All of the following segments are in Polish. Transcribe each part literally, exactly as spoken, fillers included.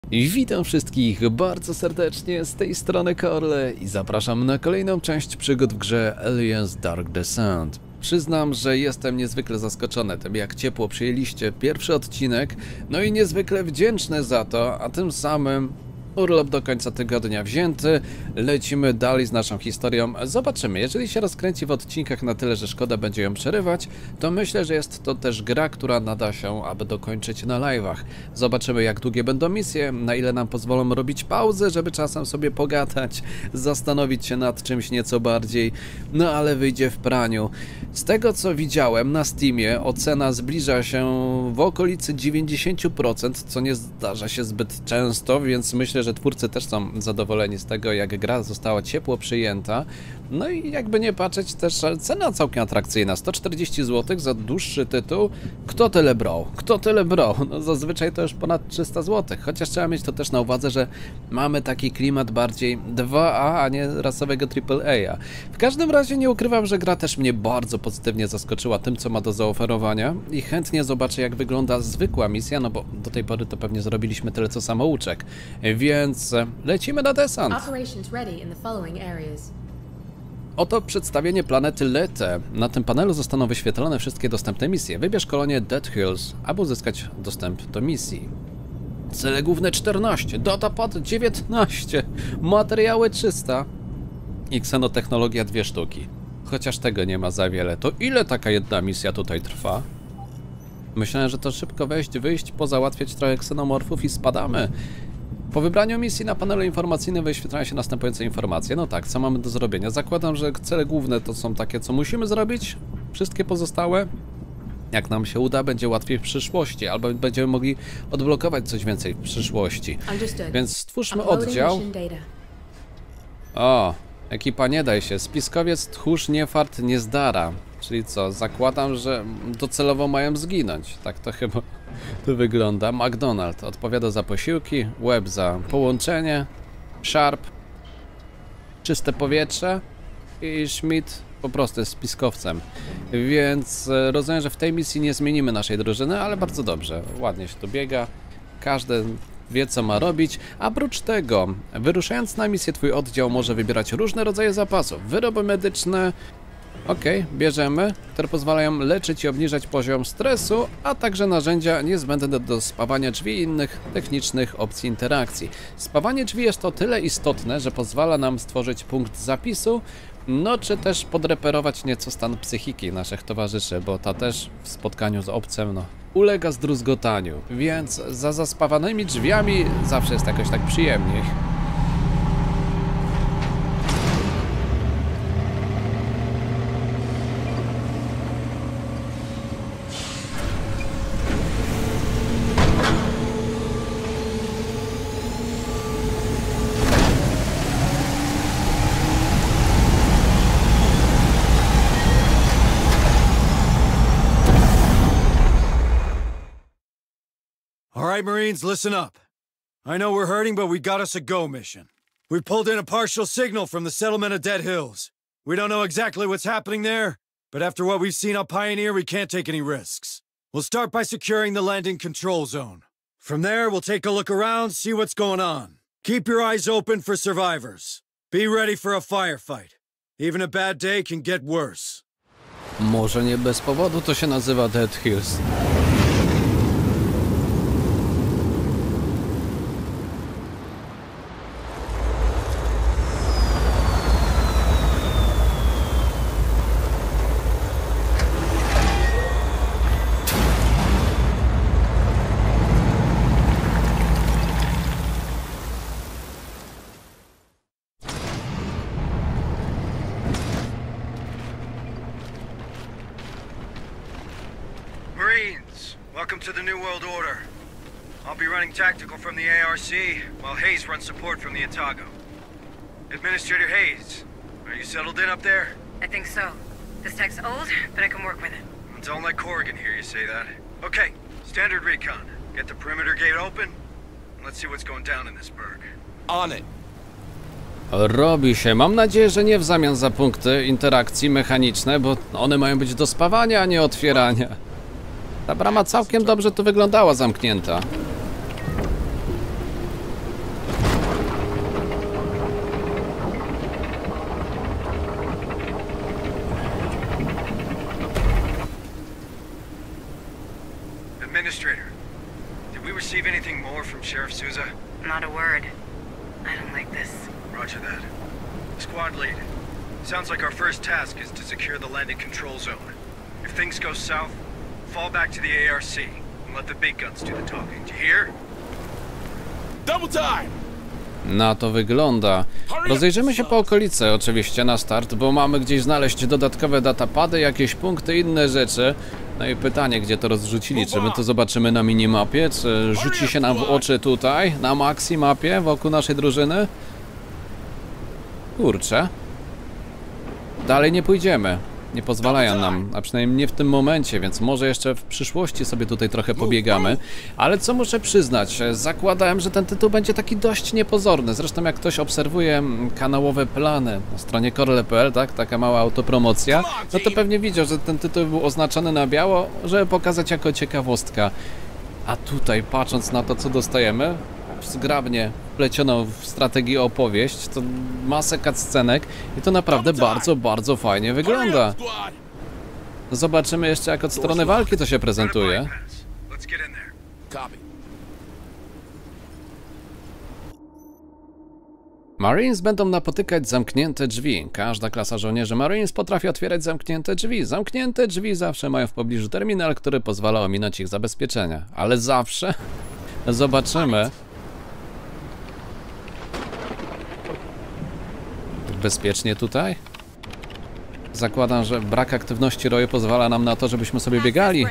I witam wszystkich bardzo serdecznie, z tej strony Korle i zapraszam na kolejną część przygód w grze Aliens Dark Descent. Przyznam, że jestem niezwykle zaskoczony tym, jak ciepło przyjęliście pierwszy odcinek, no i niezwykle wdzięczny za to, a tym samym urlop do końca tygodnia wzięty, lecimy dalej z naszą historią. Zobaczymy, jeżeli się rozkręci w odcinkach na tyle, że szkoda będzie ją przerywać, to myślę, że jest to też gra, która nada się, aby dokończyć na live'ach. Zobaczymy, jak długie będą misje, na ile nam pozwolą robić pauzy, żeby czasem sobie pogadać, zastanowić się nad czymś nieco bardziej, no ale wyjdzie w praniu. Z tego, co widziałem na Steamie, ocena zbliża się w okolicy dziewięćdziesiąt procent, co nie zdarza się zbyt często, więc myślę, że twórcy też są zadowoleni z tego, jak gra została ciepło przyjęta. No i jakby nie patrzeć, też cena całkiem atrakcyjna, sto czterdzieści złotych za dłuższy tytuł. Kto tyle brał? Kto tyle brał? No zazwyczaj to już ponad trzysta złotych, chociaż trzeba mieć to też na uwadze, że mamy taki klimat bardziej dwa A, a nie rasowego triple A. W każdym razie nie ukrywam, że gra też mnie bardzo pozytywnie zaskoczyła tym, co ma do zaoferowania i chętnie zobaczę, jak wygląda zwykła misja, no bo do tej pory to pewnie zrobiliśmy tyle, co samouczek. Więc lecimy na desant. Oto przedstawienie planety Lete. Na tym panelu zostaną wyświetlone wszystkie dostępne misje. Wybierz kolonię Dead Hills, aby uzyskać dostęp do misji. Cele główne czternaście, datapad dziewiętnaście, materiały trzysta i ksenotechnologia dwie sztuki. Chociaż tego nie ma za wiele, to ile taka jedna misja tutaj trwa? Myślałem, że to szybko wejść, wyjść, pozałatwiać trochę ksenomorfów i spadamy. Po wybraniu misji na panelu informacyjnym wyświetlają się następujące informacje. No tak, co mamy do zrobienia? Zakładam, że cele główne to są takie, co musimy zrobić. Wszystkie pozostałe, jak nam się uda, będzie łatwiej w przyszłości, albo będziemy mogli odblokować coś więcej w przyszłości. Więc stwórzmy oddział. O, ekipa nie daj się. Spiskowiec, tchórz, niefart, niezdara. Czyli co, zakładam, że docelowo mają zginąć. Tak to chyba to wygląda. McDonald odpowiada za posiłki, Webb za połączenie, Sharp czyste powietrze i Schmidt po prostu jest spiskowcem. Więc rozumiem, że w tej misji nie zmienimy naszej drużyny, ale bardzo dobrze. Ładnie się tu biega. Każdy wie, co ma robić. A oprócz tego, wyruszając na misję, twój oddział może wybierać różne rodzaje zapasów. Wyroby medyczne, ok, bierzemy, które pozwalają leczyć i obniżać poziom stresu, a także narzędzia niezbędne do spawania drzwi i innych technicznych opcji interakcji. Spawanie drzwi jest o tyle istotne, że pozwala nam stworzyć punkt zapisu, no czy też podreperować nieco stan psychiki naszych towarzyszy, bo ta też w spotkaniu z obcym, no, ulega zdruzgotaniu, więc za zaspawanymi drzwiami zawsze jest jakoś tak przyjemniej. All right, Marines, listen up. I know we're hurting, but we got us a go mission. We pulled in a partial signal from the settlement of Dead Hills. We don't know exactly what's happening there, but after what we've seen on Pioneer, we can't take any risks. We'll start by securing the landing control zone. From there, we'll take a look around, see what's going on. Keep your eyes open for survivors. Be ready for a firefight. Even a bad day can get worse. Może nie bez powodu to się nazywa Dead Hills. Welcome to the New World Order. I'll be running tactical from the A R C, while Hayes runs support from the Otago. Administrator Hayes, are you settled in up there? I think so. This tech's old, but I can work with it. Don't let Corrigan hear you say that. Okay, standard recon. Get the perimeter gate open, and let's see what's going down in this burg. On it. Robi się. Mam nadzieję, że nie w zamian za punkty interakcji mechaniczne, bo one mają być do spawania, a nie otwierania. Ta brama całkiem dobrze tu wyglądała zamknięta. Administrator, did we receive anything more from Sheriff Souza? Not a word. I don't like this. Roger that. Squad lead. Sounds like our first task is to secure the landing control zone. If things go south, fall back to the A R C and let the big guns do the talking. Do you hear? Double time! Na to wygląda. Rozejrzymy się po okolicy oczywiście na start, bo mamy gdzieś znaleźć dodatkowe datapady, jakieś punkty, inne rzeczy. No i pytanie, gdzie to rozrzucili? Czy my to zobaczymy na minimapie? Czy rzuci się nam w oczy tutaj, na maxi mapie, wokół naszej drużyny? Kurczę. Dalej nie pójdziemy. Nie pozwalają nam, a przynajmniej nie w tym momencie, więc może jeszcze w przyszłości sobie tutaj trochę pobiegamy. Ale co muszę przyznać, zakładałem, że ten tytuł będzie taki dość niepozorny. Zresztą jak ktoś obserwuje kanałowe plany na stronie korle kropka p l, tak, taka mała autopromocja, no to pewnie widział, że ten tytuł był oznaczony na biało, żeby pokazać jako ciekawostka. A tutaj, patrząc na to, co dostajemy, zgrabnie wplecioną w strategię opowieść, to masę cutscenek i to naprawdę bardzo, bardzo fajnie wygląda. Zobaczymy jeszcze, jak od strony walki to się prezentuje. Marines będą napotykać zamknięte drzwi. Każda klasa żołnierzy Marines potrafi otwierać zamknięte drzwi. Zamknięte drzwi zawsze mają w pobliżu terminal, który pozwala ominąć ich zabezpieczenia. Ale zawsze zobaczymy. Bezpiecznie tutaj? Zakładam, że brak aktywności roju pozwala nam na to, żebyśmy sobie biegali.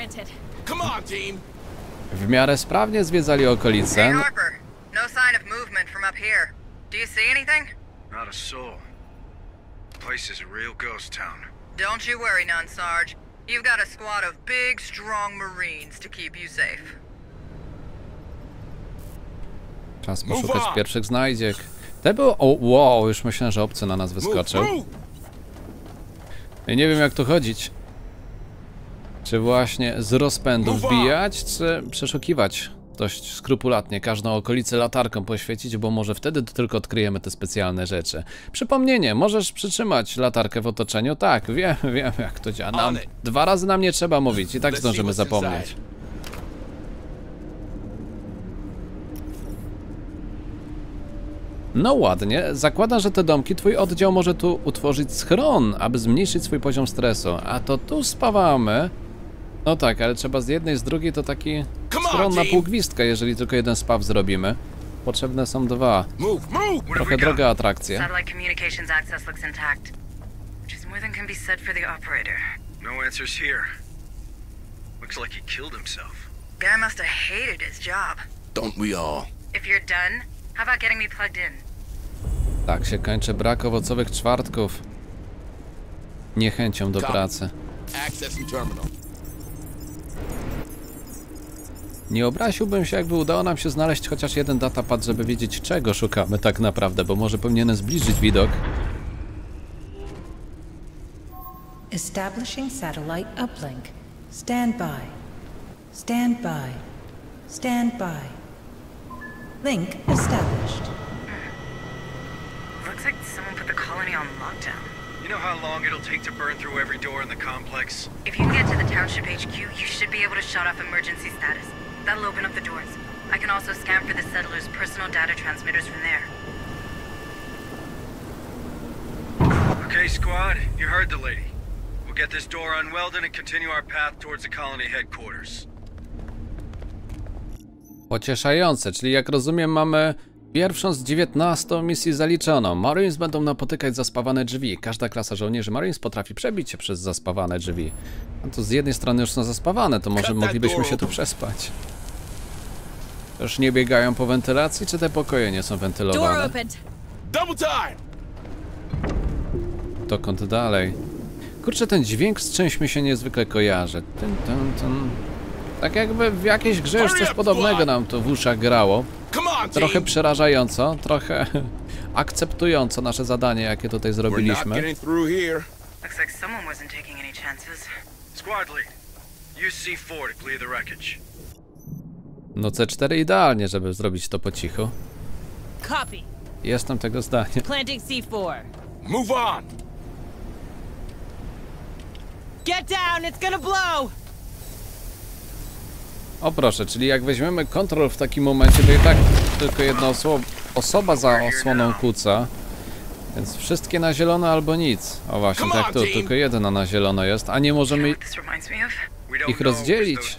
W miarę sprawnie zwiedzali okolice. Hey, Harper. No sign of movement from up here. Do you see anything? Not a soul. The place is a real ghost town. Don't you worry none, Sarge. You've got a squad of big, strong Marines to keep you safe. Czas poszukać pierwszych znajdziek. Te było... O, wow, już myślałem, że obcy na nas wyskoczył. I nie wiem, jak tu chodzić. Czy właśnie z rozpędu wbijać, czy przeszukiwać dość skrupulatnie każdą okolicę latarką poświecić, bo może wtedy tylko odkryjemy te specjalne rzeczy. Przypomnienie, możesz przytrzymać latarkę w otoczeniu? Tak, wiem, wiem jak to działa. Nam, dwa razy nam nie trzeba mówić i tak zdążymy zapomnieć. No ładnie, zakładam, że te domki twój oddział może tu utworzyć schron, aby zmniejszyć swój poziom stresu. A to tu spawamy. No tak, ale trzeba z jednej, z drugiej to taki schron na pół gwizdka, jeżeli tylko jeden spaw zrobimy. Potrzebne są dwa. Trochę droga atrakcja. Satellite communications access looks intact, which is more than can be said for the operator. No answers here. Looks like he killed himself. Guy must have hated his job. Don't we all? If you're done, how about getting me plugged in? Tak się kończy brak owocowych czwartków. Niechęcią do pracy. Nie obraziłbym się, jakby udało nam się znaleźć chociaż jeden datapad, żeby wiedzieć, czego szukamy tak naprawdę, bo może powinienem zbliżyć widok. Establishing satellite uplink. Stand by. Stand by. Stand by. Link established. Looks like someone put the colony on lockdown. You know how long it'll take to burn through every door in the complex? If you can get to the township H Q, you should be able to shut off emergency status. That'll open up the doors. I can also scan for the settlers' personal data transmitters from there. Okay, squad, you heard the lady. We'll get this door on Weldon and continue our path towards the colony headquarters. Pocieszające, czyli jak rozumiem mamy pierwszą z dziewiętnastu misji zaliczoną. Marines będą napotykać zaspawane drzwi. Każda klasa żołnierzy Marines potrafi przebić się przez zaspawane drzwi. No to z jednej strony już są zaspawane, to może moglibyśmy się tu przespać. Już nie biegają po wentylacji, czy te pokoje nie są wentylowane? Dokąd dalej? Kurczę, ten dźwięk z czymś mi się niezwykle kojarzy. Tyn, tyn, tyn. Tak jakby w jakiejś grze już coś podobnego nam to w uszach grało. Trochę przerażająco, trochę akceptująco nasze zadanie, jakie tutaj zrobiliśmy. Looks like someone wasn't taking any chances. Squad lead, use C four to clear the wreckage. No C cztery idealnie, żeby zrobić to po cichu. Copy. Jestem tego zdania. Planting C four. Move on. Get down, it's gonna blow. O proszę, czyli jak weźmiemy kontrol w takim momencie, to i tak tylko jedna oso osoba za osłoną kłóca. Więc wszystkie na zielono albo nic. O właśnie, tak tu, tylko jedna na zielono jest, a nie możemy ich rozdzielić.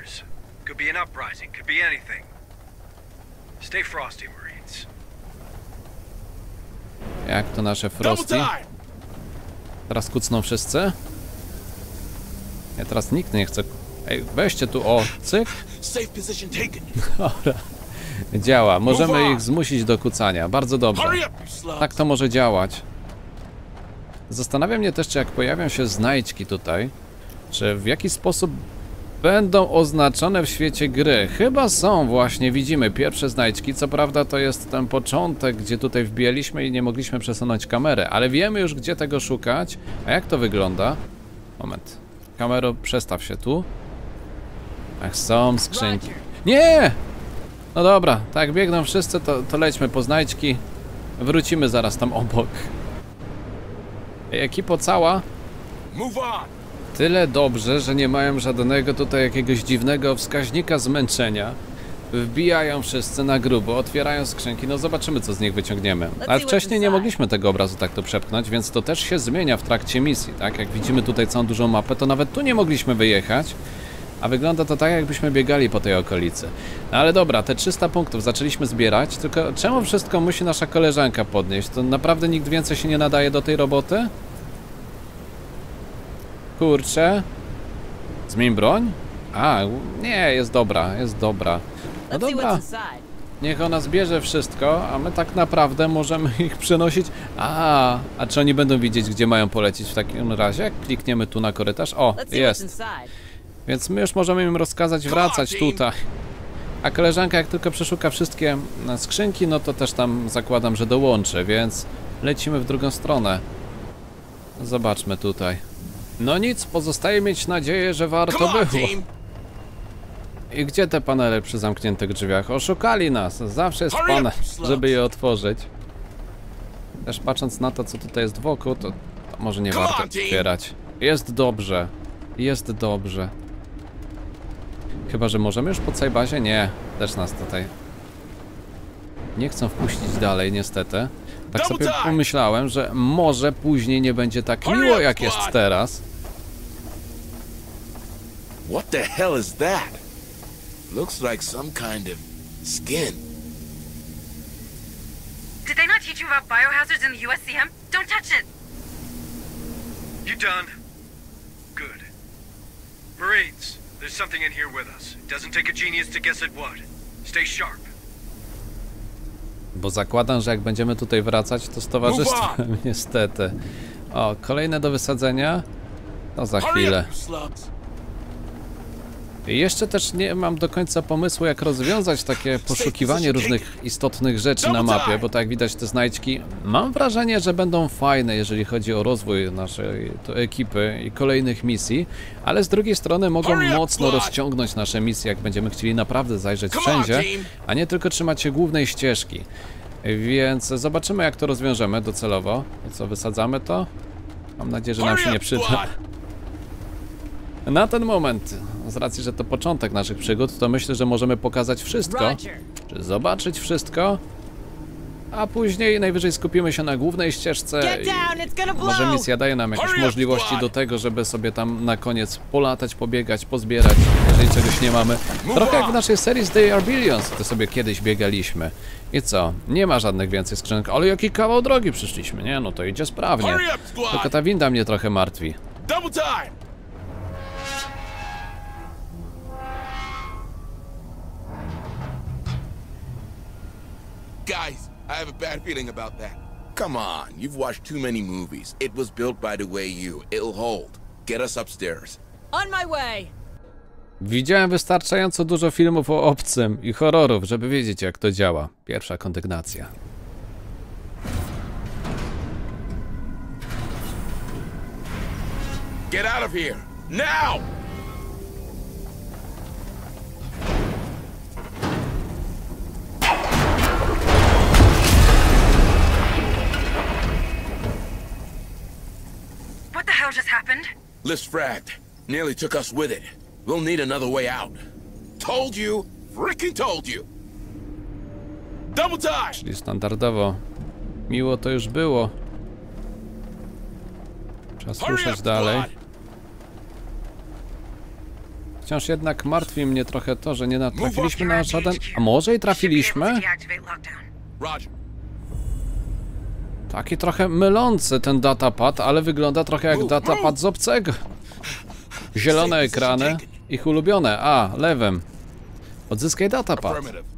Jak to nasze Frosty? Teraz kucną wszyscy? Nie, teraz nikt nie chce. Ej, weźcie tu, o, cyk. Dobra. Działa, możemy ich zmusić do kucania, bardzo dobrze. Tak to może działać. Zastanawia mnie też, czy jak pojawią się znajdźki tutaj, czy w jaki sposób będą oznaczone w świecie gry. Chyba są, właśnie widzimy pierwsze znajdźki. Co prawda to jest ten początek, gdzie tutaj wbijaliśmy i nie mogliśmy przesunąć kamery, ale wiemy już, gdzie tego szukać. A jak to wygląda? Moment. Kamero, przestaw się tu. Ach, są skrzynki. Nie! No dobra, tak biegną wszyscy, to, to lećmy po znajdźki. Wrócimy zaraz tam obok. Ej, ekipo cała. Tyle dobrze, że nie mają żadnego tutaj jakiegoś dziwnego wskaźnika zmęczenia. Wbijają wszyscy na grubo, otwierają skrzynki, no zobaczymy, co z nich wyciągniemy. Ale wcześniej nie mogliśmy tego obrazu tak tu przepchnąć, więc to też się zmienia w trakcie misji, tak? Jak widzimy tutaj całą dużą mapę, to nawet tu nie mogliśmy wyjechać. A wygląda to tak, jakbyśmy biegali po tej okolicy. No ale dobra, te trzysta punktów zaczęliśmy zbierać, tylko czemu wszystko musi nasza koleżanka podnieść? To naprawdę nikt więcej się nie nadaje do tej roboty? Kurczę. Zmień broń? A, nie, jest dobra, jest dobra. No dobra, niech ona zbierze wszystko, a my tak naprawdę możemy ich przenosić. A, a czy oni będą widzieć, gdzie mają polecieć w takim razie? Klikniemy tu na korytarz. O, jest. Więc my już możemy im rozkazać wracać tutaj. A koleżanka jak tylko przeszuka wszystkie skrzynki, no to też tam zakładam, że dołączy, więc lecimy w drugą stronę. Zobaczmy tutaj. No nic, pozostaje mieć nadzieję, że warto było. I gdzie te panele przy zamkniętych drzwiach? Oszukali nas. Zawsze jest panel, żeby je otworzyć. Też patrząc na to, co tutaj jest wokół, to, to może nie warto otwierać. Jest dobrze. Jest dobrze. Chyba, że możemy już po całej bazie? Nie. Też nas tutaj nie chcą wpuścić dalej, niestety. Tak sobie pomyślałem, że może później nie będzie tak miło, jak jest teraz. What the hell is that? Looks like some kind of skin. Did they not teach you about biohazards in the U S C M? Don't touch it! You done? Good. Marines, there's something in here with us. It doesn't take a genius to guess at what. Stay sharp. Bo zakładam, że jak będziemy tutaj wracać, to z towarzystwem, niestety. O, kolejne do wysadzenia. To za chwilę. I jeszcze też nie mam do końca pomysłu, jak rozwiązać takie poszukiwanie różnych istotnych rzeczy na mapie, bo tak jak widać te znajdźki, mam wrażenie, że będą fajne, jeżeli chodzi o rozwój naszej ekipy i kolejnych misji, ale z drugiej strony mogą mocno rozciągnąć nasze misje, jak będziemy chcieli naprawdę zajrzeć wszędzie, a nie tylko trzymać się głównej ścieżki. Więc zobaczymy, jak to rozwiążemy docelowo. I co, wysadzamy to? Mam nadzieję, że nam się nie przyda. Na ten moment, z racji, że to początek naszych przygód, to myślę, że możemy pokazać wszystko, czy zobaczyć wszystko, a później najwyżej skupimy się na głównej ścieżce i może misja daje nam jakieś możliwości do tego, żeby sobie tam na koniec polatać, pobiegać, pozbierać, jeżeli czegoś nie mamy. Trochę jak w naszej serii z They Are Billions, to sobie kiedyś biegaliśmy. I co? Nie ma żadnych więcej skrzynek, ale jaki kawał drogi przyszliśmy, nie? No to idzie sprawnie. Tylko ta winda mnie trochę martwi. Guys, I have a bad feeling about that. Come on, you've watched too many movies. It was built by the way you. It'll hold. Get us upstairs. On my way. Widziałem wystarczająco dużo filmów o obcym i horrorów, żeby wiedzieć, jak to działa. Pierwsza kondygnacja. Get out of here, now! What the hell just happened? Lift's fragged. Nearly took us with it. We'll need another way out. Told you. Freaking told you. Double time. Czyli standardowo. Miło to już było. Czas ruszać dalej. Wciąż jednak martwi mnie trochę to, że nie natrafiliśmy na żaden... A może i trafiliśmy? Taki trochę mylący ten datapad, ale wygląda trochę jak datapad z obcego. Zielone ekrany, ich ulubione. A, lewym. Odzyskaj datapad.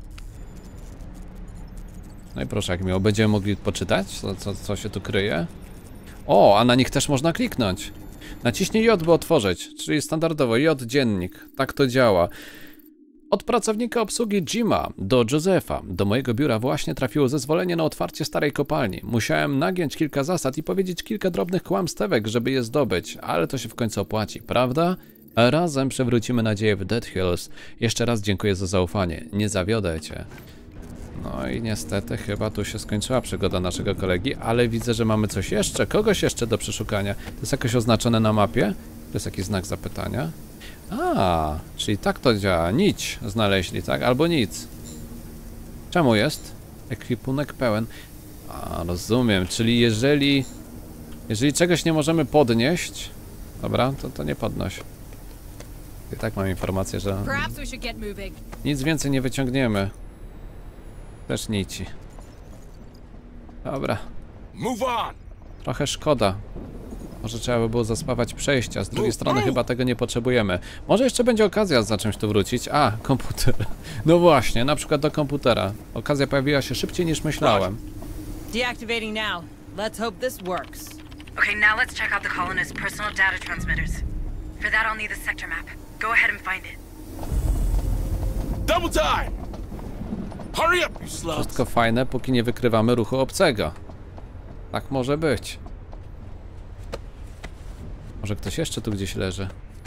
No i proszę, jak miło, będziemy mogli poczytać, co, co, co się tu kryje. O, a na nich też można kliknąć. Naciśnij J, by otworzyć, czyli standardowo J dziennik. Tak to działa. Od pracownika obsługi Jima do Josepha. Do mojego biura właśnie trafiło zezwolenie na otwarcie starej kopalni. Musiałem nagiąć kilka zasad i powiedzieć kilka drobnych kłamstewek, żeby je zdobyć, ale to się w końcu opłaci, prawda? A razem przywrócimy nadzieję w Dead Hills. Jeszcze raz dziękuję za zaufanie. Nie zawiodę cię. No i niestety chyba tu się skończyła przygoda naszego kolegi, ale widzę, że mamy coś jeszcze, kogoś jeszcze do przeszukania. To jest jakoś oznaczone na mapie? To jest jakiś znak zapytania? A, czyli tak to działa. Nić znaleźli, tak? Albo nic. Czemu jest? Ekwipunek pełen. A, rozumiem, czyli jeżeli... Jeżeli czegoś nie możemy podnieść... Dobra, to, to nie podnoś. I tak mam informację, że... Nic więcej nie wyciągniemy. Też nici. Dobra. Trochę szkoda. Może trzeba by było zaspawać przejścia. Z drugiej strony chyba tego nie potrzebujemy. Może jeszcze będzie okazja za czymś tu wrócić. A, komputer. No właśnie, na przykład do komputera. Okazja pojawiła się szybciej niż myślałem. Deactivating now. Let's hope this works. Okay, now let's check out the colonists' personal data transmitters. For that, I'll need the sector map. Go ahead and find it. Double time. Hurry up, you slugs. Wszystko fajne, póki nie wykrywamy ruchu obcego. Tak może być. Może ktoś jeszcze tu gdzieś leży.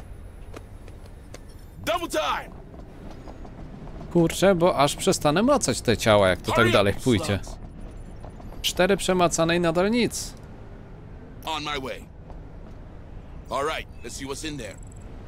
Double time. Kurczę, bo aż przestanę macać te ciała, jak to tak dalej pójdzie. Cztery przemacane i nadal nic. On my way. All right, let's see what's in there.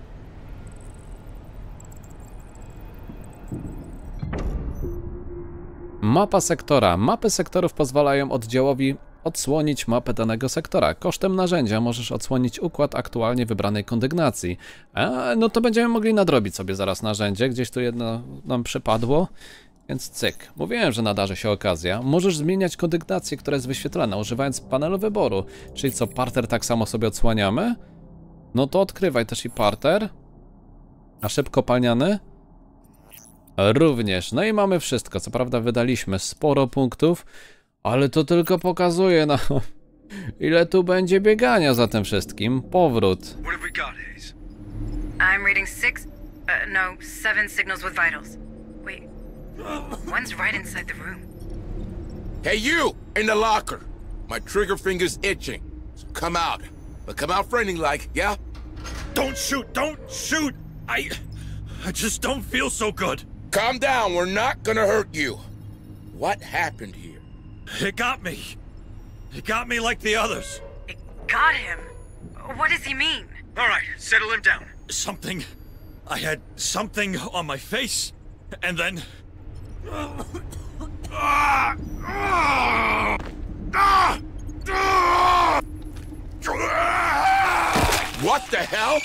Mapa sektora. Mapy sektorów pozwalają oddziałowi odsłonić mapę danego sektora. Kosztem narzędzia możesz odsłonić układ aktualnie wybranej kondygnacji. A, no to będziemy mogli nadrobić sobie zaraz narzędzie. Gdzieś tu jedno nam przypadło. Więc cyk. Mówiłem, że nadarzy się okazja. Możesz zmieniać kondygnację, która jest wyświetlana, używając panelu wyboru. Czyli co, parter tak samo sobie odsłaniamy? No to odkrywaj też i parter. A szyb kopalniany? Również. No i mamy wszystko. Co prawda wydaliśmy sporo punktów, ale to tylko pokazuje nam, ile tu będzie biegania za tym wszystkim. Powrót. What have we got, Hayes? I'm reading six, uh, no, seven signals with vitals. Wait, one's right inside the room. Hey, you in the locker. My trigger finger's itching. So come out. But come out friendly like, yeah? Don't shoot! Don't shoot! I... I just don't feel so good. Calm down. We're not gonna hurt you. What happened here? It got me. It got me like the others. It got him? What does he mean? All right, settle him down. Something... I had something on my face, and then... What the hell?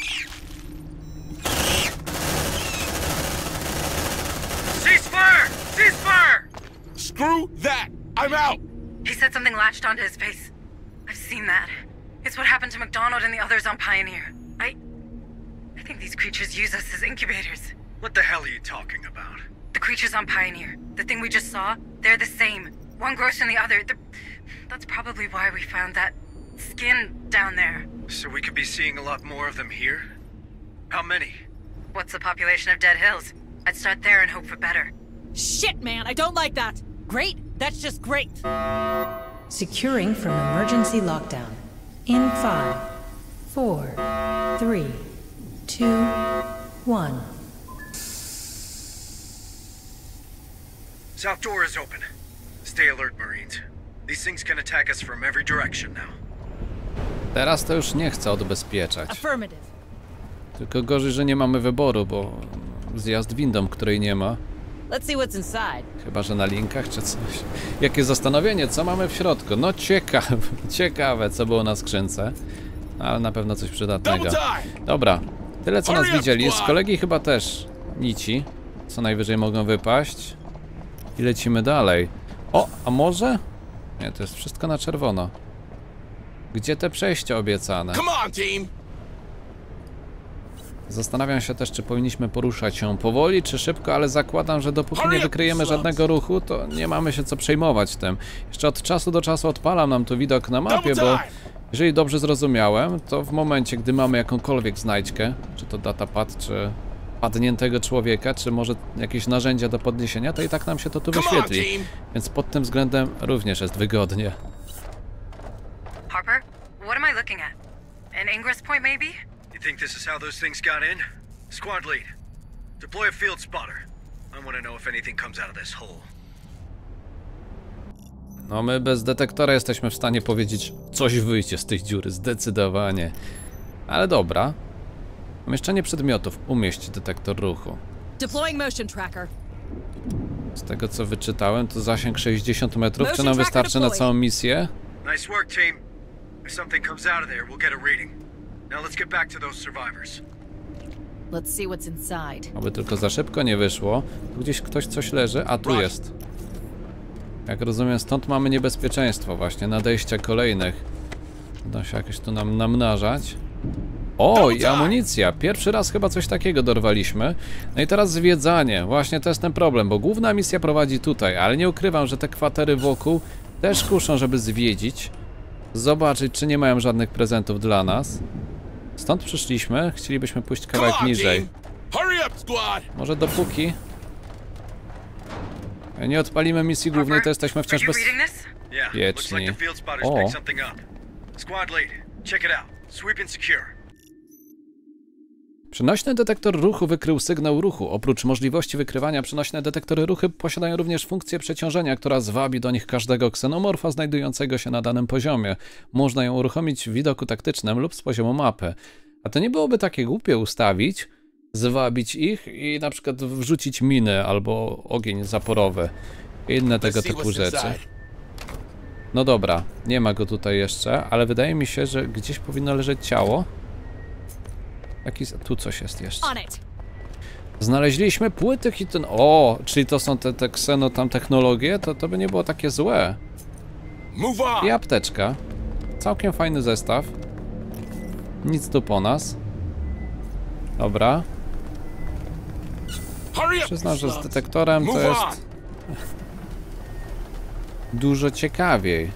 Ceasefire! Ceasefire! Screw that! I'm out! He said something latched onto his face. I've seen that. It's what happened to McDonald and the others on Pioneer. I... I think these creatures use us as incubators. What the hell are you talking about? The creatures on Pioneer, the thing we just saw, they're the same. One grows from the other. They're... That's probably why we found that skin down there. So we could be seeing a lot more of them here? How many? What's the population of Dead Hills? I'd start there and hope for better. Shit, man, I don't like that. Great? That's just great. Securing from emergency lockdown. In five, four, three, two, one. South door is open. Stay alert, Marines. These things can attack us from every direction now. Teraz to już nie chcę odbezpieczać. Affirmative. Tylko gorzej, że nie mamy wyboru, bo zjazd windą, której nie ma. Let's see what's inside. Chyba że na linkach czy coś. Jakie zastanowienie, co mamy w środku? No ciekawe, ciekawe co było na skrzynce. Ale na pewno coś przydatnego. Dobra, tyle co nas widzieli. Z kolegi chyba też nici. Co najwyżej mogą wypaść. I lecimy dalej. O, a może? Nie, to jest wszystko na czerwono. Gdzie te przejścia obiecane? Zastanawiam się też, czy powinniśmy poruszać się powoli, czy szybko, ale zakładam, że dopóki nie wykryjemy żadnego ruchu, to nie mamy się co przejmować tym. Jeszcze od czasu do czasu odpalam nam tu widok na mapie, bo jeżeli dobrze zrozumiałem, to w momencie, gdy mamy jakąkolwiek znajdźkę, czy to datapad, czy padniętego człowieka, czy może jakieś narzędzia do podniesienia, to i tak nam się to tu wyświetli. Więc pod tym względem również jest wygodnie. Harper, what am I looking at? An ingress point, maybe? You think this is how those things got in? Squad lead, deploy a field spotter. I want to know if anything comes out of this hole. No my bez detektora jesteśmy w stanie powiedzieć, coś wyjdzie z tej dziury, zdecydowanie. Ale dobra. Umieszczenie przedmiotów. Umieść detektor ruchu. Deploying motion tracker. Z tego co wyczytałem, to zasięg sześćdziesiąt metrów. Czy nam wystarczy na całą misję? Nice work, team. If something comes out of there, we'll get a reading. Now let's get back to those survivors. Let's see what's inside. Aby tylko za szybko nie wyszło. Tu gdzieś ktoś coś leży, a tu jest. Jak rozumiem, stąd mamy niebezpieczeństwo właśnie, nadejścia kolejnych. Będą się jakoś tu nam namnażać. O, i amunicja. Pierwszy raz chyba coś takiego dorwaliśmy. No i teraz zwiedzanie. Właśnie to jest ten problem, bo główna misja prowadzi tutaj, ale nie ukrywam, że te kwatery wokół też kuszą, żeby zwiedzić. Zobaczyć, czy nie mają żadnych prezentów dla nas. Stąd przyszliśmy, chcielibyśmy pójść kawałek niżej. Może dopóki nie odpalimy misji głównej, to jesteśmy wciąż bez... Wieczni. O! Przenośny detektor ruchu wykrył sygnał ruchu. Oprócz możliwości wykrywania, przenośne detektory ruchu posiadają również funkcję przeciążenia, która zwabi do nich każdego ksenomorfa znajdującego się na danym poziomie. Można ją uruchomić w widoku taktycznym lub z poziomu mapy. A to nie byłoby takie głupie ustawić, zwabić ich i na przykład wrzucić miny albo ogień zaporowy. Inne tego typu rzeczy. No dobra, nie ma go tutaj jeszcze, ale wydaje mi się, że gdzieś powinno leżeć ciało. Jaki... Tu coś jest jeszcze. Znaleźliśmy płyty hiton... O, czyli to są te, te kseno tam technologie? To, to by nie było takie złe. I apteczka. Całkiem fajny zestaw. Nic tu po nas. Dobra. Przyznam, że z detektorem to jest dużo ciekawiej.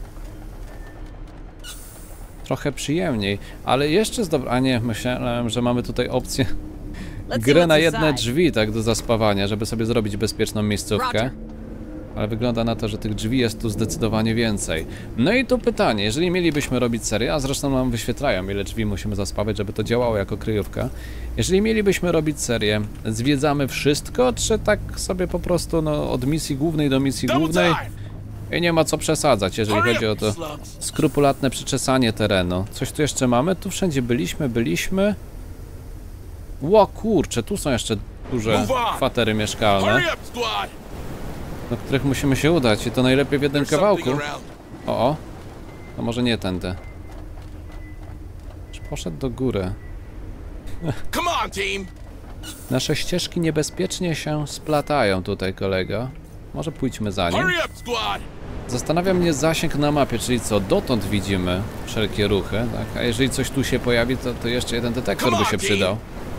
Trochę przyjemniej, ale jeszcze z dobra... A nie, myślałem, że mamy tutaj opcję grę na jedne drzwi, tak, do zaspawania, żeby sobie zrobić bezpieczną miejscówkę. Ale wygląda na to, że tych drzwi jest tu zdecydowanie więcej. No i tu pytanie, jeżeli mielibyśmy robić serię, a zresztą nam wyświetlają, ile drzwi musimy zaspawać, żeby to działało jako kryjówka. Jeżeli mielibyśmy robić serię, zwiedzamy wszystko, czy tak sobie po prostu no, od misji głównej do misji głównej? I nie ma co przesadzać, jeżeli chodzi o to skrupulatne przyczesanie terenu. Coś tu jeszcze mamy? Tu wszędzie byliśmy, byliśmy. Ło kurczę, tu są jeszcze duże kwatery mieszkalne, do których musimy się udać i to najlepiej w jednym kawałku. O, o. To może nie tędy. Już poszedł do góry. Nasze ścieżki niebezpiecznie się splatają tutaj, kolego. Może pójdźmy za nim. Zastanawia mnie zasięg na mapie, czyli co, dotąd widzimy wszelkie ruchy, tak? A jeżeli coś tu się pojawi, to, to jeszcze jeden detektor by się przydał.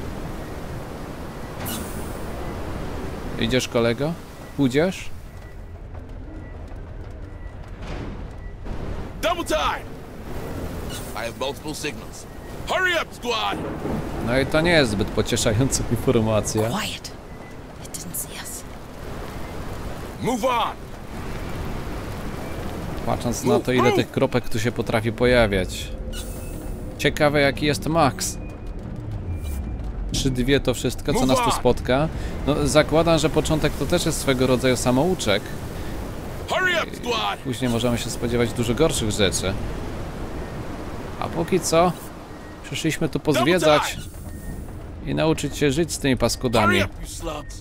Idziesz, kolego? Pójdziesz? No i to nie jest zbyt pocieszająca informacja. Patrząc na to, ile tych kropek tu się potrafi pojawiać. Ciekawe, jaki jest max. trzy dwie to wszystko, co nas tu spotka. No, zakładam, że początek to też jest swego rodzaju samouczek. I później możemy się spodziewać dużo gorszych rzeczy. A póki co, przyszliśmy tu pozwiedzać i nauczyć się żyć z tymi paskudami. Hurry up, you slugs.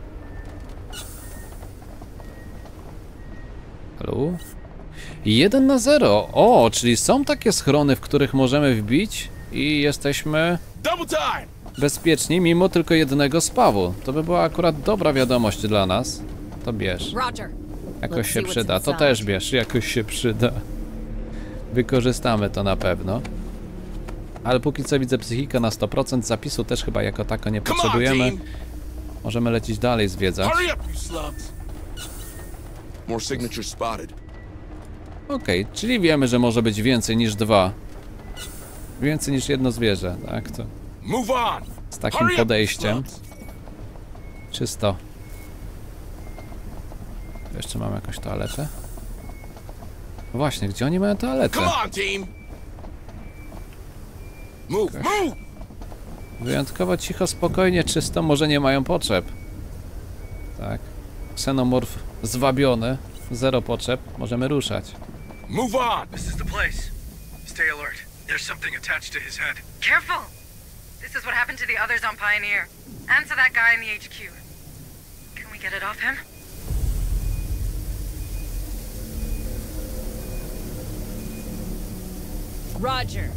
Halo? jeden na zero. O, czyli są takie schrony, w których możemy wbić i jesteśmy Double time. bezpieczni mimo tylko jednego spawu. To by była akurat dobra wiadomość dla nas. To bierz. Roger. Jakoś się przyda. To też bierz. Jakoś się przyda. Wykorzystamy to na pewno. Ale póki co widzę psychikę na sto procent. Zapisu też chyba jako tako nie Come on, potrzebujemy. team. Możemy lecieć dalej, zwiedzać. Hurry up, you slugs. More signatures spotted. Okej, czyli wiemy, że może być więcej niż dwa. Więcej niż jedno zwierzę, tak? To Move on. z takim Hurry up, you podejściem. slugs. Czysto. Jeszcze mam jakąś toaletę? Właśnie, gdzie oni mają toaletę? Come on, team. Move, move. Wyjątkowo cicho, spokojnie, czysto, może nie mają potrzeb. Tak. Ksenomorf zwabiony, zero potrzeb, możemy ruszać. Move on. This is the place. Stay alert. There's something attached to his head. Careful! This is what happened to the others on Pioneer. And to that guy in the H Q. Can we get it off him? Roger.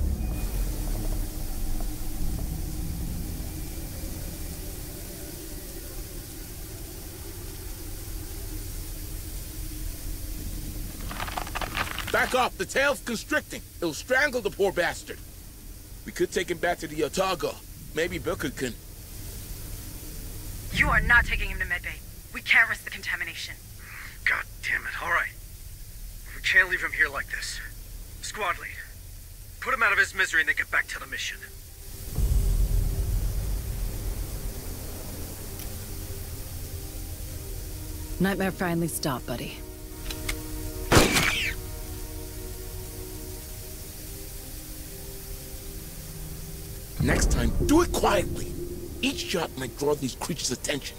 Back off. The tail's constricting. It'll strangle the poor bastard. We could take him back to the Otago. Maybe Booker can... You are not taking him to medbay. We can't risk the contamination. God damn it. All right. We can't leave him here like this. Squad lead. Put him out of his misery and then get back to the mission. Nightmare finally stopped, buddy. Next time, do it quietly. Each shot might draw these creatures' attention.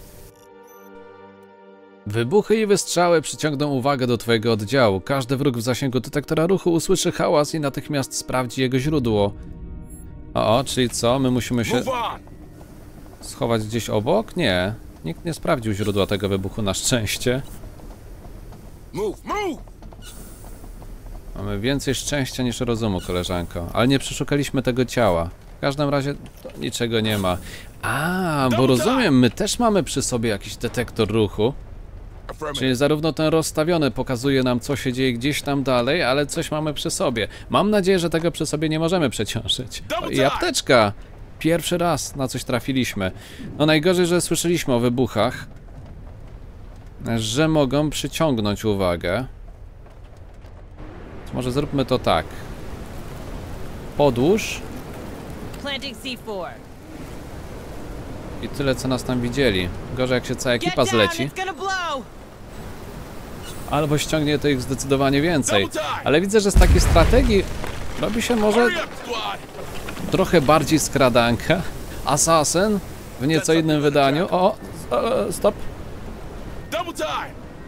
Wybuchy i wystrzały przyciągną uwagę do twojego oddziału. Każdy wróg w zasięgu detektora ruchu usłyszy hałas i natychmiast sprawdzi jego źródło. O, o, czyli co? My musimy się Move on. schować gdzieś obok? Nie. Nikt nie sprawdził źródła tego wybuchu, na szczęście. Move, move. Mamy więcej szczęścia niż rozumu, koleżanko. Ale nie przeszukaliśmy tego ciała. W każdym razie to niczego nie ma. A, bo rozumiem, my też mamy przy sobie jakiś detektor ruchu. Czyli zarówno ten rozstawiony pokazuje nam, co się dzieje gdzieś tam dalej, ale coś mamy przy sobie. Mam nadzieję, że tego przy sobie nie możemy przeciążyć. O, i apteczka! Pierwszy raz na coś trafiliśmy. No najgorzej, że słyszeliśmy o wybuchach, że mogą przyciągnąć uwagę. Może zróbmy to tak. Podłóż Planting C four. i tyle, co nas tam widzieli. Gorzej, jak się cała Get ekipa down, zleci. it's gonna blow. Albo ściągnie to ich zdecydowanie więcej. Ale widzę, że z takiej strategii robi się może Hurry up, squad. trochę bardziej skradanka. Assassin w nieco innym wydaniu. O, o, stop. Double time.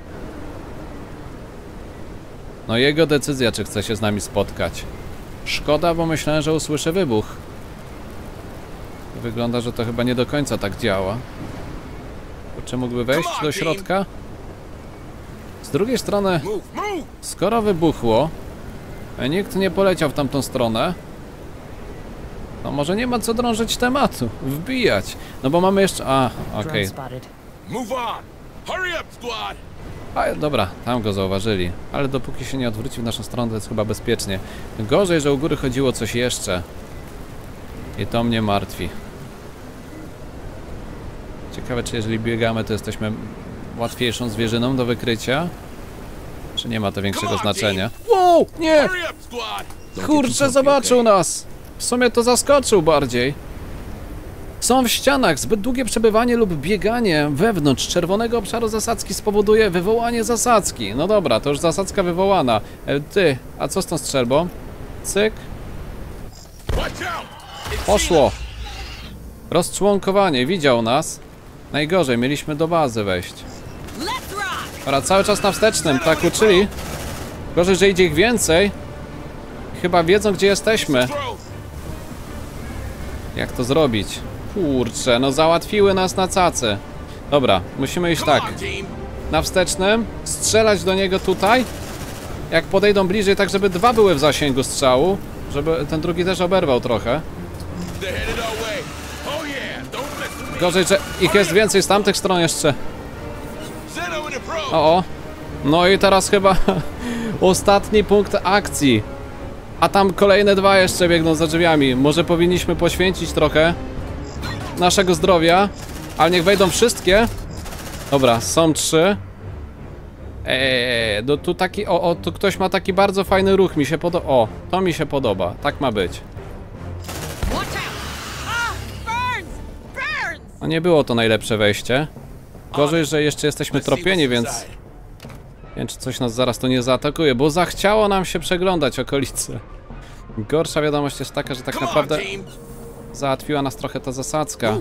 No jego decyzja, czy chce się z nami spotkać. Szkoda, bo myślałem, że usłyszę wybuch. Wygląda, że to chyba nie do końca tak działa. Czy mógłby wejść do środka? Z drugiej strony, Move, move. skoro wybuchło, a nikt nie poleciał w tamtą stronę, to może nie ma co drążyć tematu, wbijać. No bo mamy jeszcze... A, okej. Drone spotted. Move on. Hurry up, squad. A, dobra, tam go zauważyli. Ale dopóki się nie odwróci w naszą stronę, to jest chyba bezpiecznie. Gorzej, że u góry chodziło coś jeszcze. I to mnie martwi. Ciekawe, czy jeżeli biegamy, to jesteśmy łatwiejszą zwierzyną do wykrycia? Czy nie ma to większego znaczenia? Wow, nie! Hurry up, squad. Kurczę, zobaczył nas! W sumie to zaskoczył bardziej. Są w ścianach. Zbyt długie przebywanie lub bieganie wewnątrz czerwonego obszaru zasadzki spowoduje wywołanie zasadzki. No dobra, to już zasadzka wywołana. E, ty, a co z tą strzelbą? Cyk. Watch out. It's Poszło. Rozczłonkowanie. Widział nas. Najgorzej, mieliśmy do bazy wejść. Let's rock. Dobra, cały czas na wstecznym, tak uczyli. Gorzej, że idzie ich więcej. Chyba wiedzą, gdzie jesteśmy. throw. Jak to zrobić? Kurczę, no załatwiły nas na cacy. Dobra, musimy iść tak. Na wstecznym, strzelać do niego tutaj. Jak podejdą bliżej, tak żeby dwa były w zasięgu strzału. Żeby ten drugi też oberwał trochę. Gorzej, że ich jest więcej z tamtych stron jeszcze. O, o. No i teraz chyba ostatni punkt akcji. A tam kolejne dwa jeszcze biegną za drzwiami. Może powinniśmy poświęcić trochę naszego zdrowia. Ale niech wejdą wszystkie. Dobra, są trzy. Eee, no tu taki, o, o, tu ktoś ma taki bardzo fajny ruch, mi się podoba. O, to mi się podoba, tak ma być. No nie było to najlepsze wejście. Gorzej, że jeszcze jesteśmy tropieni, więc... Nie wiem, czy coś nas zaraz tu nie zaatakuje, bo zachciało nam się przeglądać okolice. Gorsza wiadomość jest taka, że tak naprawdę załatwiła nas trochę ta zasadzka.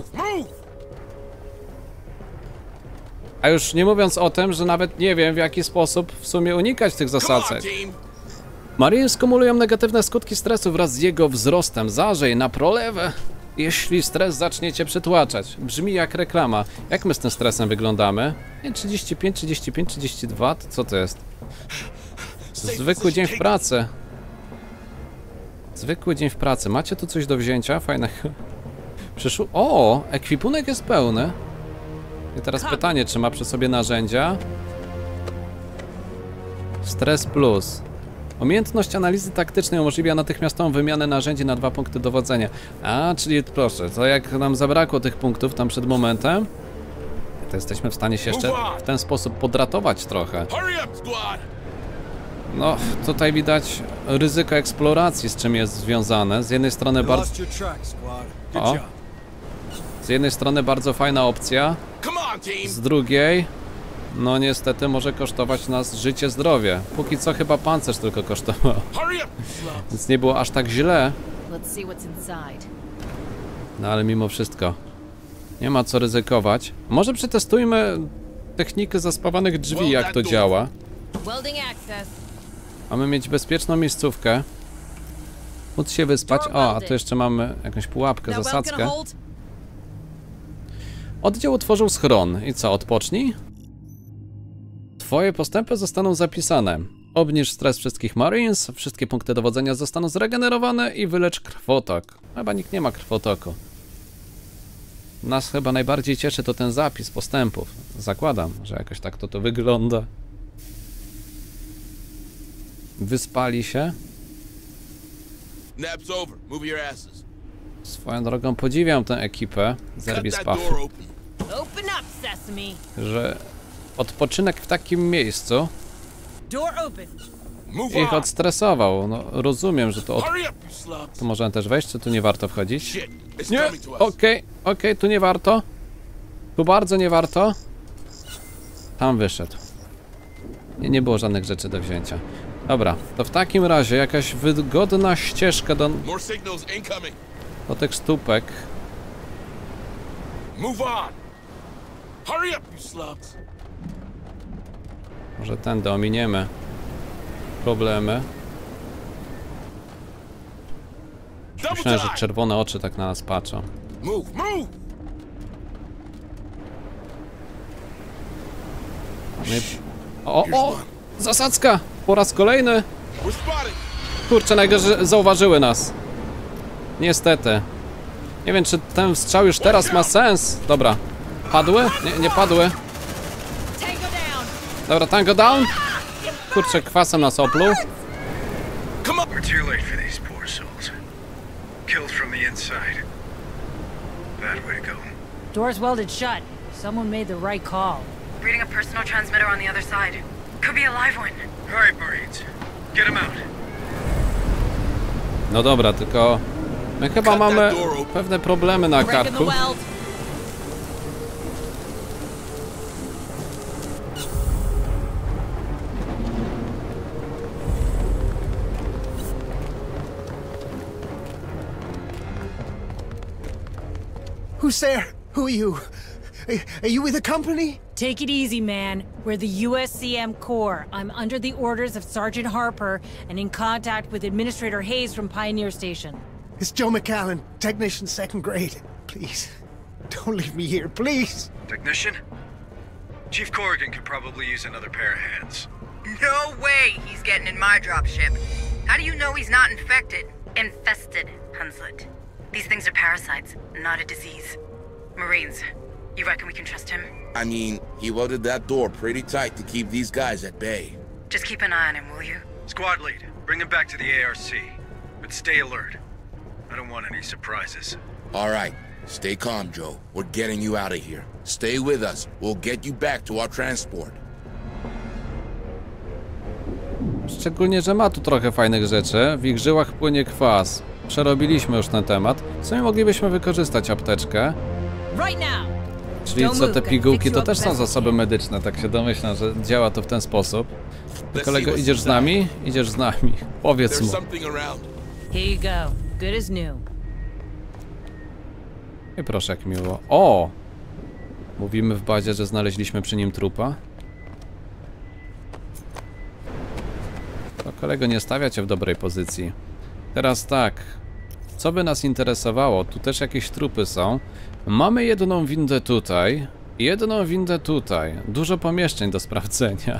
A już nie mówiąc o tym, że nawet nie wiem, w jaki sposób w sumie unikać tych zasadzek. Marines kumulują negatywne skutki stresu wraz z jego wzrostem. Zażej na prolewę, jeśli stres zacznie cię przytłaczać. Brzmi jak reklama. Jak my z tym stresem wyglądamy? Nie, trzydzieści pięć, trzydzieści pięć, trzydzieści dwa, to co to jest? Zwykły dzień w pracy. Zwykły dzień w pracy. Macie tu coś do wzięcia? Fajnego. Przyszło... O, ekwipunek jest pełny. I teraz pytanie, czy ma przy sobie narzędzia? Stres plus. Umiejętność analizy taktycznej umożliwia natychmiastową wymianę narzędzi na dwa punkty dowodzenia. A, czyli proszę, to jak nam zabrakło tych punktów tam przed momentem, to jesteśmy w stanie się jeszcze w ten sposób podratować trochę. No, tutaj widać ryzyko eksploracji, z czym jest związane. Z jednej strony bardzo... O. Z jednej strony bardzo fajna opcja, z drugiej, no niestety może kosztować nas życie, zdrowie. Póki co chyba pancerz tylko kosztował, więc nie było aż tak źle. No ale mimo wszystko, nie ma co ryzykować. Może przetestujmy technikę zaspawanych drzwi, jak to działa. Mamy mieć bezpieczną miejscówkę, móc się wyspać. O, a tu jeszcze mamy jakąś pułapkę, zasadzkę. Oddział utworzył schron. I co, odpocznij? Twoje postępy zostaną zapisane. Obniż stres wszystkich Marines, wszystkie punkty dowodzenia zostaną zregenerowane i wylecz krwotok. Chyba nikt nie ma krwotoku. Nas chyba najbardziej cieszy to ten zapis postępów. Zakładam, że jakoś tak to to wygląda. Wyspali się. Swoją drogą podziwiam tę ekipę z Erbispafu, że odpoczynek w takim miejscu ich odstresował. No, rozumiem, że to od... Tu możemy też wejść, czy tu nie warto wchodzić? Nie, okej, okej, okay, tu nie warto. Tu bardzo nie warto. Tam wyszedł. Nie, nie było żadnych rzeczy do wzięcia. Dobra, to w takim razie jakaś wygodna ścieżka do... do tych stópek. Może tędy ominiemy problemy. Myślałem, że czerwone oczy tak na nas patrzą. O, o! Zasadzka! Po raz kolejny! Kurczę, najgorzej zauważyły nas. Niestety. Nie wiem, czy ten strzał już teraz ma sens. Dobra. Padły? Nie, nie padły. Dobra, tango down. Kurczę, kwasem nas opluł. Door's welded shut. Someone made the right call. Reading a personal transmitter on the other side. Could be a live one. All right, Marines. Get him out. No dobra, tylko my chyba mamy pewne problemy na karku. Who's there? Who are you? Are you with the company? Take it easy, man. We're the U S C M Corps. I'm under the orders of Sergeant Harper and in contact with Administrator Hayes from Pioneer Station. It's Joe McAllen, technician second grade. Please, Don't leave me here, please. Technician? Chief Corrigan could probably use another pair of hands. No way he's getting in my dropship. How do you know he's not infected? Infested, Hunslet. These things are parasites, not a disease. Marines, you reckon we can trust him? I mean, he loaded that door pretty tight to keep these guys at bay. Just keep an eye on him, will you? Squad lead, bring him back to the A R C. But stay alert. I don't want any surprises. All right, stay calm, Joe. We're getting you out of here. Stay with us. We'll get you back to our transport. Szczególnie, że ma tu trochę fajnych rzeczy. W ich żyłach płynie kwas. Przerobiliśmy już ten temat. W sumie moglibyśmy wykorzystać apteczkę. Right now. Czyli co, te pigułki to też są zasoby medyczne, tak się domyślam, że działa to w ten sposób. Ty, kolego, idziesz z nami? Idziesz z nami. Powiedz mu. Here you go. Good as new. I proszę, jak miło. O! Mówimy w bazie, że znaleźliśmy przy nim trupa. To, kolego, nie stawia cię w dobrej pozycji. Teraz tak. Co by nas interesowało? Tu też jakieś trupy są. Mamy jedną windę tutaj. Jedną windę tutaj. Dużo pomieszczeń do sprawdzenia.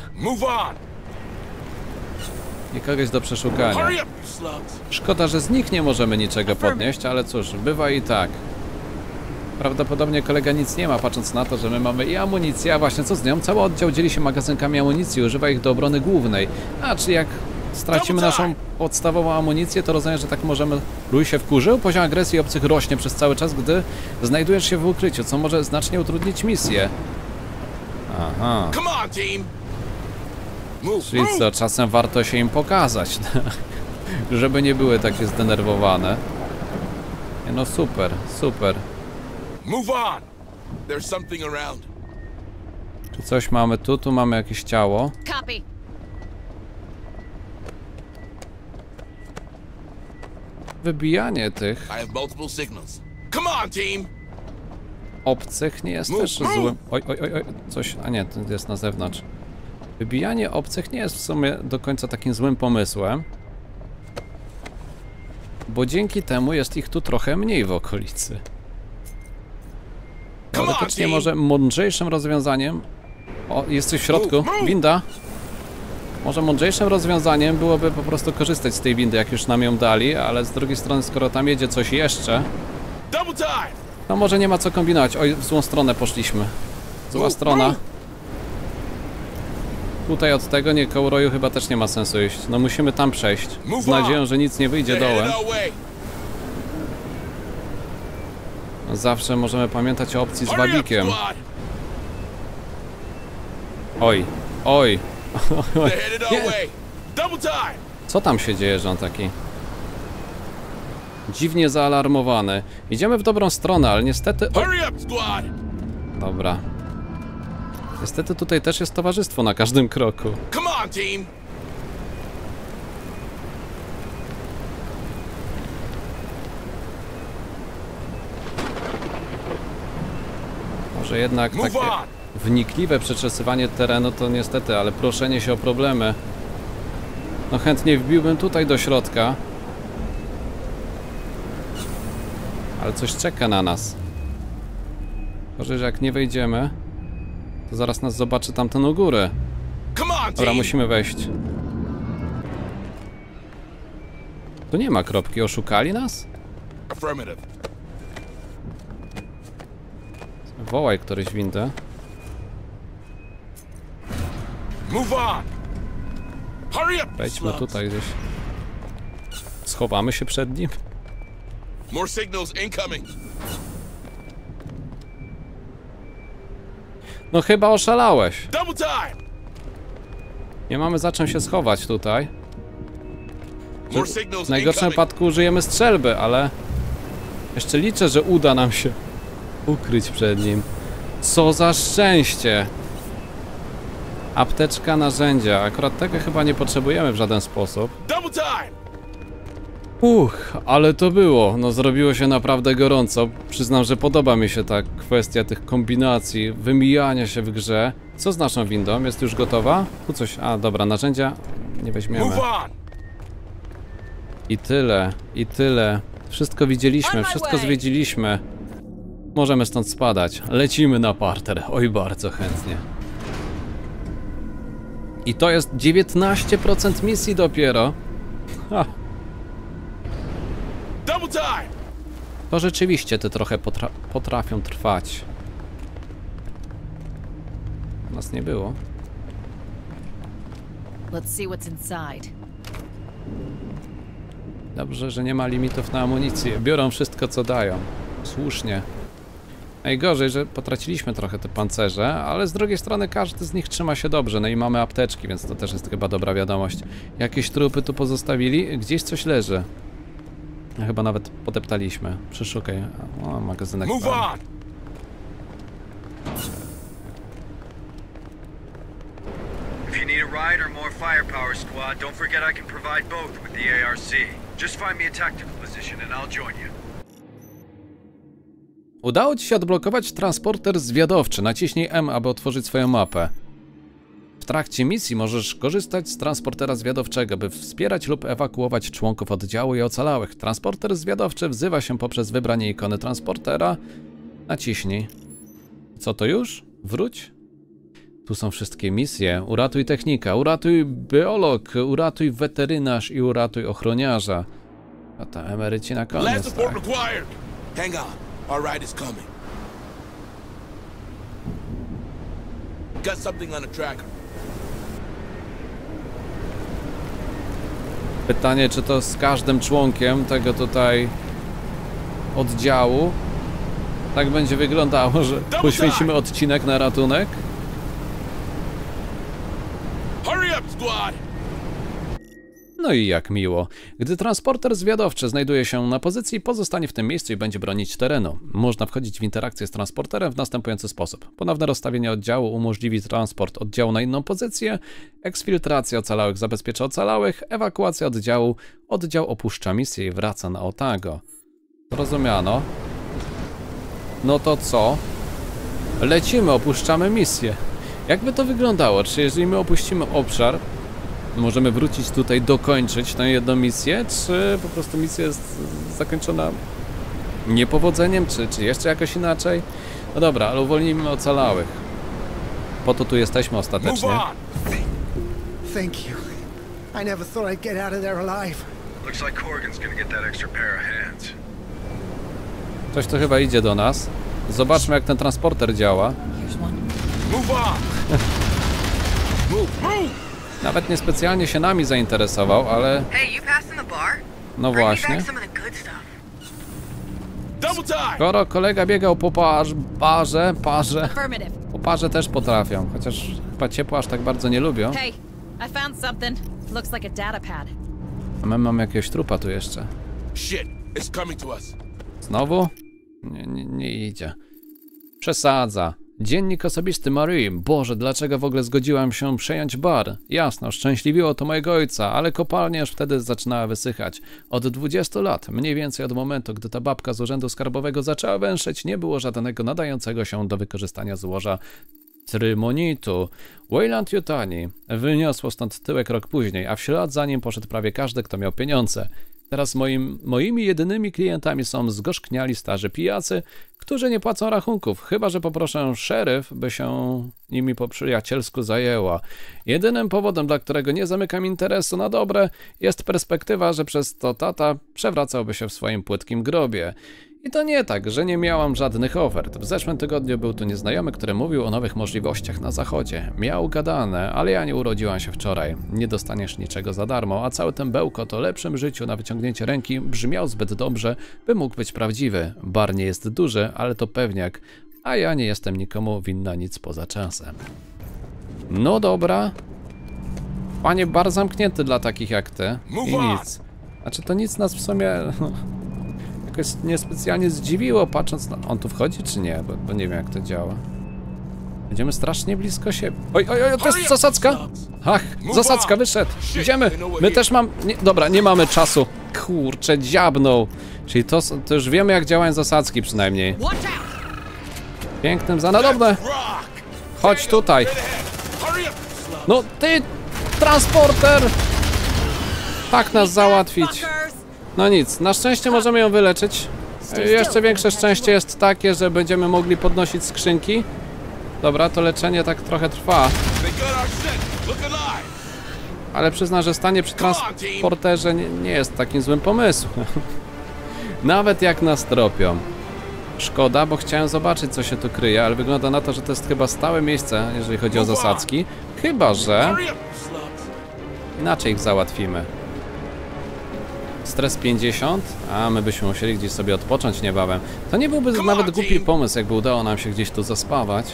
I kogoś do przeszukania. Szkoda, że z nich nie możemy niczego podnieść, ale cóż, bywa i tak. Prawdopodobnie kolega nic nie ma, patrząc na to, że my mamy i amunicję, a właśnie co z nią? Cały oddział dzieli się magazynkami amunicji, używa ich do obrony głównej. A, czy jak stracimy naszą podstawową amunicję, to rozumiem, że tak możemy... Luj się wkurzył? Poziom agresji obcych rośnie przez cały czas, gdy znajdujesz się w ukryciu, co może znacznie utrudnić misję. Aha. Czyli co, czasem warto się im pokazać, żeby nie były takie zdenerwowane. Nie, no super, super. Czy coś mamy tu? Tu mamy jakieś ciało. Copy. Wybijanie tych obcych nie jest też złym... Oj, oj, oj, oj, coś... A nie, to jest na zewnątrz. Wybijanie obcych nie jest w sumie do końca takim złym pomysłem. Bo dzięki temu jest ich tu trochę mniej w okolicy. Teoretycznie może mądrzejszym rozwiązaniem... O, jesteś w środku. Winda. Może mądrzejszym rozwiązaniem byłoby po prostu korzystać z tej windy, jak już nam ją dali, ale z drugiej strony, skoro tam jedzie coś jeszcze... No może nie ma co kombinować. Oj, w złą stronę poszliśmy. Zła strona. Tutaj od tego, nie, koło roju chyba też nie ma sensu iść. No musimy tam przejść. Z nadzieją, że nic nie wyjdzie dołem. No, zawsze możemy pamiętać o opcji z wabikiem. Oj, oj. Co tam się dzieje, że on taki dziwnie zaalarmowany? Idziemy w dobrą stronę, ale niestety... O! Dobra. Niestety tutaj też jest towarzystwo na każdym kroku. Może jednak takie wnikliwe przeczesywanie terenu to niestety, ale proszenie się o problemy. No chętnie wbiłbym tutaj do środka. Ale coś czeka na nas. Może, że jak nie wejdziemy, to zaraz nas zobaczy tamten u góry. Dobra, musimy wejść. Tu nie ma kropki, oszukali nas? Wołaj któryś windę. Wejdźmy tutaj gdzieś. Schowamy się przed nim. No chyba oszalałeś. Nie mamy za czym się schować tutaj. W najgorszym wypadku użyjemy strzelby, ale jeszcze liczę, że uda nam się ukryć przed nim. Co za szczęście! Apteczka, narzędzia. Akurat tego chyba nie potrzebujemy w żaden sposób. Uch, ale to było. No zrobiło się naprawdę gorąco. Przyznam, że podoba mi się ta kwestia tych kombinacji, wymijania się w grze. Co z naszą windą? Jest już gotowa? Tu coś... A, dobra, narzędzia nie weźmiemy. I tyle, i tyle. Wszystko widzieliśmy, wszystko zwiedziliśmy. Możemy stąd spadać. Lecimy na parter. Oj, bardzo chętnie. I to jest dziewiętnaście procent misji dopiero. Ha. Double time! To rzeczywiście te trochę potra potrafią trwać. Nas nie było. Let's see what's inside. Dobrze, że nie ma limitów na amunicję. Biorą wszystko, co dają. Słusznie. Najgorzej, że potraciliśmy trochę te pancerze, ale z drugiej strony każdy z nich trzyma się dobrze. No i mamy apteczki, więc to też jest chyba dobra wiadomość. Jakieś trupy tu pozostawili? Gdzieś coś leży. Chyba nawet podeptaliśmy. Przeszukaj. O, magazynek. Move on! If you need a ride or more firepower, squad, don't forget I can provide both with the A R C. Just find me a tactical position and I'll join you. Udało ci się odblokować transporter zwiadowczy. Naciśnij M, aby otworzyć swoją mapę. W trakcie misji możesz korzystać z transportera zwiadowczego, by wspierać lub ewakuować członków oddziału i ocalałych. Transporter zwiadowczy wzywa się poprzez wybranie ikony transportera. Naciśnij. Co to już? Wróć. Tu są wszystkie misje. Uratuj technika, uratuj biolog, uratuj weterynarz i uratuj ochroniarza. A ta emeryci na Last koniec, support tak. required. Hang on. Our ride is coming. Got something on the tracker. Pytanie, czy to z każdym członkiem tego tutaj oddziału tak będzie wyglądało, że poświęcimy odcinek na ratunek? Hurry up, squad! No i jak miło. Gdy transporter zwiadowczy znajduje się na pozycji, pozostanie w tym miejscu i będzie bronić terenu. Można wchodzić w interakcję z transporterem w następujący sposób. Ponowne rozstawienie oddziału umożliwi transport oddziału na inną pozycję, eksfiltracja ocalałych zabezpiecza ocalałych, ewakuacja oddziału, oddział opuszcza misję i wraca na Otago. Zrozumiano. No to co? Lecimy, opuszczamy misję. Jakby to wyglądało? Czy jeżeli my opuścimy obszar, możemy wrócić tutaj, dokończyć tę jedną misję, czy po prostu misja jest zakończona niepowodzeniem, czy, czy jeszcze jakoś inaczej? No dobra, ale uwolnijmy ocalałych. Po to tu jesteśmy ostatecznie. Thank you. I never thought I'd get out of there alive. Looks like Corrigan's gonna get that extra pair of hands. Ktoś tu chyba idzie do nas. Zobaczmy, jak ten transporter działa. Move on! Move, move! Nawet niespecjalnie się nami zainteresował, ale Hey, you passing the bar? no Bring me właśnie. back some of the good stuff. Double time! Skoro kolega biegał po parz, barze, parze, Affirmative. po parze też potrafią, chociaż chyba ciepło aż tak bardzo nie lubią. Hey, I found something. Looks like a data pad. A my mamy jakiegoś trupa tu jeszcze. Shit, it's coming to us. Znowu? Nie, nie, nie idzie. Przesadza. Dziennik osobisty Marie. Boże, dlaczego w ogóle zgodziłam się przejąć bar? Jasno, szczęśliwiło to mojego ojca, ale kopalnia już wtedy zaczynała wysychać. Od dwudziestu lat, mniej więcej od momentu, gdy ta babka z urzędu skarbowego zaczęła węszyć, nie było żadnego nadającego się do wykorzystania złoża trymonitu. Wayland Yutani wyniosło stąd tyłek rok później, a w ślad za nim poszedł prawie każdy, kto miał pieniądze. Teraz moim, moimi jedynymi klientami są zgorzkniali starzy pijacy, którzy nie płacą rachunków, chyba że poproszę szeryf, by się nimi po przyjacielsku zajęła. Jedynym powodem, dla którego nie zamykam interesu na dobre, jest perspektywa, że przez to tata przewracałby się w swoim płytkim grobie. I to nie tak, że nie miałam żadnych ofert. W zeszłym tygodniu był tu nieznajomy, który mówił o nowych możliwościach na zachodzie. Miał gadane, ale ja nie urodziłam się wczoraj. Nie dostaniesz niczego za darmo, a cały ten bełkot o lepszym życiu na wyciągnięcie ręki brzmiał zbyt dobrze, by mógł być prawdziwy. Bar nie jest duży, ale to pewniak, a ja nie jestem nikomu winna nic poza czasem. No dobra. Panie, bar zamknięty dla takich jak ty. I nic. Znaczy to nic nas w sumie... jakoś niespecjalnie zdziwiło, patrząc na... On tu wchodzi, czy nie? Bo, bo nie wiem, jak to działa. Będziemy strasznie blisko siebie. Oj, oj, oj, to jest zasadzka! Ach, zasadzka, wyszedł! Idziemy! My też mam... Nie, dobra, nie mamy czasu. Kurczę, dziabnął. Czyli to, to już wiemy, jak działają zasadzki przynajmniej. Pięknym za... No dobra. Chodź tutaj. No ty, transporter! Tak nas załatwić. No nic, na szczęście możemy ją wyleczyć. Jeszcze większe szczęście jest takie, że będziemy mogli podnosić skrzynki. Dobra, to leczenie tak trochę trwa. Ale przyznam, że stanie przy transporterze nie, nie jest takim złym pomysłem. Nawet jak nas tropią. Szkoda, bo chciałem zobaczyć, co się tu kryje, ale wygląda na to, że to jest chyba stałe miejsce, jeżeli chodzi o zasadzki. Chyba że inaczej ich załatwimy. Stres pięćdziesiąt, a my byśmy musieli gdzieś sobie odpocząć niebawem. To nie byłby nawet głupi pomysł, jakby udało nam się gdzieś tu zaspawać.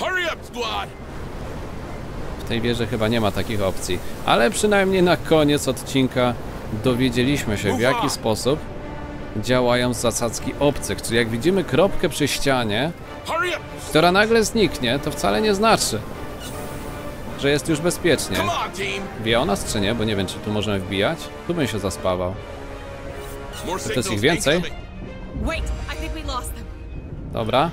W tej wieży chyba nie ma takich opcji, ale przynajmniej na koniec odcinka dowiedzieliśmy się, w jaki sposób działają zasadzki obcych. Czyli jak widzimy kropkę przy ścianie, która nagle zniknie, to wcale nie znaczy, że jest już bezpiecznie. Wie o nas czy nie? Bo nie wiem, czy tu możemy wbijać. Tu bym się zaspawał. To jest ich więcej? Dobra.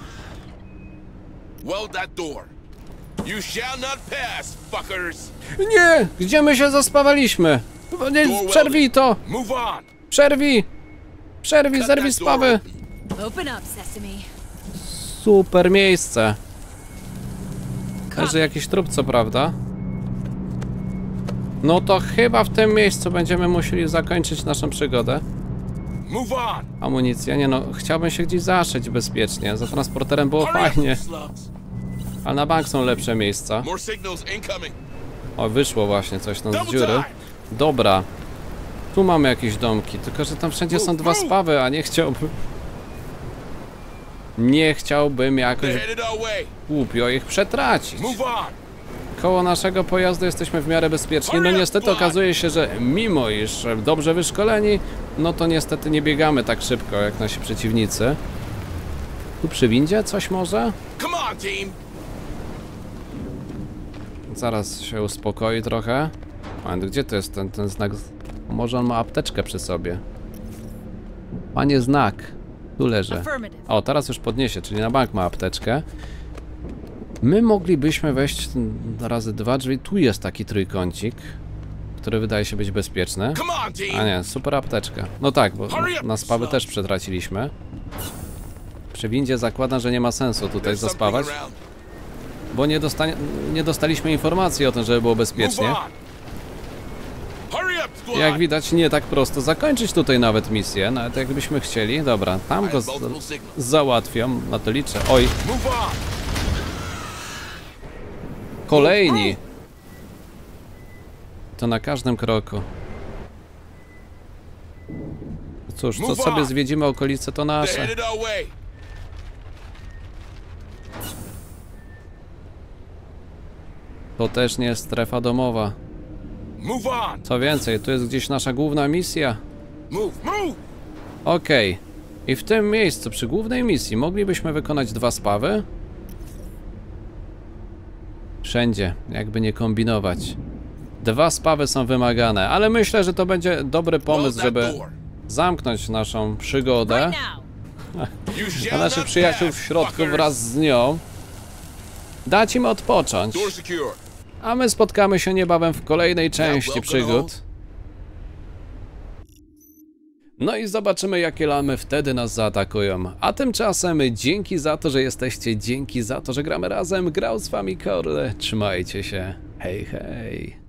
Nie! Gdzie my się zaspawaliśmy? Nie, przerwij to! Przerwij! Przerwij, zerwij spawy! Super miejsce. Leży jakiś trup, co prawda. No to chyba w tym miejscu będziemy musieli zakończyć naszą przygodę. Amunicja, nie no, chciałbym się gdzieś zaszyć bezpiecznie. Za transporterem było fajnie. Ale na bank są lepsze miejsca. O, wyszło właśnie coś tam z dziury. Dobra. Tu mamy jakieś domki, tylko że tam wszędzie są dwa spawy, a nie chciałbym... Nie chciałbym jakoś głupio ich przetracić. Koło naszego pojazdu jesteśmy w miarę bezpieczni. No niestety okazuje się, że mimo iż dobrze wyszkoleni, no to niestety nie biegamy tak szybko jak nasi przeciwnicy. Tu przy windzie coś może? Zaraz się uspokoi trochę. A gdzie to jest ten, ten znak? Może on ma apteczkę przy sobie. Panie znak. Tu leży. O, teraz już podniesie, czyli na bank ma apteczkę. My moglibyśmy wejść razy dwa drzwi. Tu jest taki trójkącik, który wydaje się być bezpieczny. A nie, super apteczka. No tak, bo na spawy też przetraciliśmy. Przy windzie zakładam, że nie ma sensu tutaj zaspawać, bo nie, dostanie, nie dostaliśmy informacji o tym, żeby było bezpiecznie. Jak widać, nie tak prosto zakończyć tutaj nawet misję, nawet jakbyśmy chcieli. Dobra, tam go załatwiam, na to liczę. Oj. Kolejni. To na każdym kroku. Cóż, co sobie zwiedzimy okolice, to nasze. To też nie jest strefa domowa. Co więcej, tu jest gdzieś nasza główna misja. Okej. I w tym miejscu, przy głównej misji, moglibyśmy wykonać dwa spawy. Wszędzie, jakby nie kombinować. Dwa spawy są wymagane, ale myślę, że to będzie dobry pomysł, żeby zamknąć naszą przygodę. A naszych przyjaciół w środku wraz z nią. Dać im odpocząć. A my spotkamy się niebawem w kolejnej części przygód. No i zobaczymy, jakie lamy wtedy nas zaatakują. A tymczasem dzięki za to, że jesteście, dzięki za to, że gramy razem. Grał z wami Korle. Trzymajcie się. Hej, hej.